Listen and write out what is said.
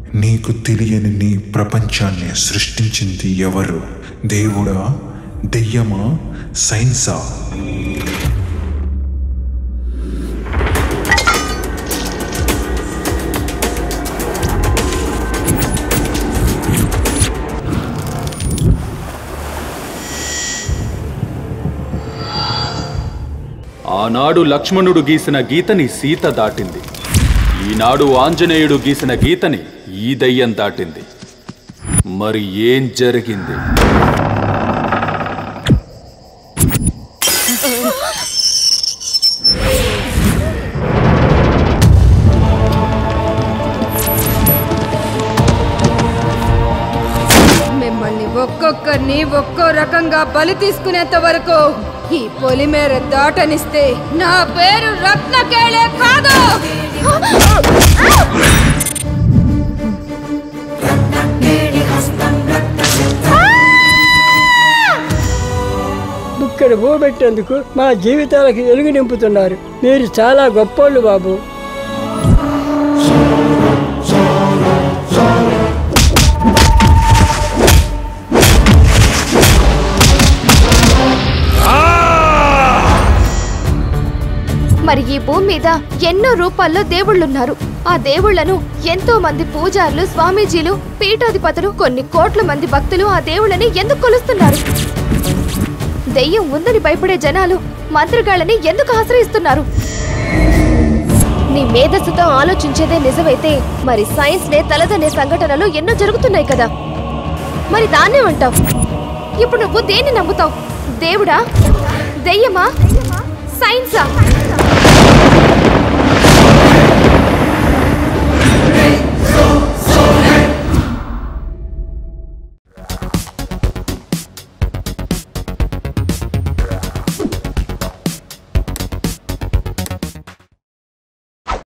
నీకు తెలియని నీ ప్రపంచాన్ని సృష్టించింది ఎవరు? దేవుడా, దెయ్యమా, సైన్సా? ఆనాడు లక్ష్మణుడు గీసిన గీతని సీత దాటింది. ఈనాడు ఆంజనేయుడు గీసిన గీతని ఈ దయ్యం దాటింది. మరి ఏం జరిగింది? మిమ్మల్ని ఒక్కొక్కరిని ఒక్కో రకంగా బలి తీసుకునేంత వరకు ఈ పొలిమేర దాటనిస్తే నా పేరు రత్నకేళే కాదు. ఇక్కడ పోబెట్టేందుకు మా జీవితాలకు వెలుగు నింపుతున్నారు. మీరు చాలా గొప్పోళ్ళు బాబు. మరి ఈ భూమి మీద ఎన్నో రూపాల్లో దేవుళ్ళున్నారు. ఆ దేవుళ్లను ఎంతో మంది పూజారులు, స్వామీజీలు, పీఠాధిపతులు, కొన్ని కోట్ల మంది భక్తులు ఆ దేవుళ్ళని ఎందుకు కొలుస్తున్నారు? దెయ్యం ఉందని భయపడే జనాలు మంత్రగాళ్ళని ఎందుకు ఆశ్రయిస్తున్నారు? నీ మేధస్సుతో ఆలోచించేదే నిజమైతే మరి సైన్స్ నే తలదనే సంఘటనలు ఎన్నో జరుగుతున్నాయి కదా. మరి దాన్నే అంటావు. ఇప్పుడు నువ్వు దేన్ని నమ్ముతావు? దేవుడా, దెయ్యమా, సైన్సా?